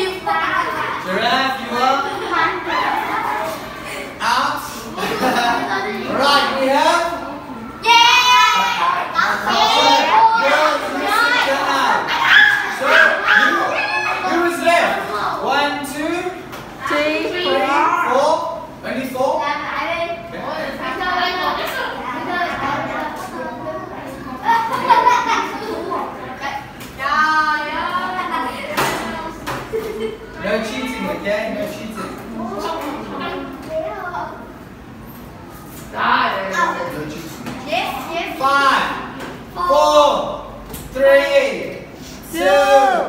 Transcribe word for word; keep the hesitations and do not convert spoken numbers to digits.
Giraffe, you up? Out. Right, we have. Only four? No cheating, okay? No cheating. No cheating. Five, four, three, two,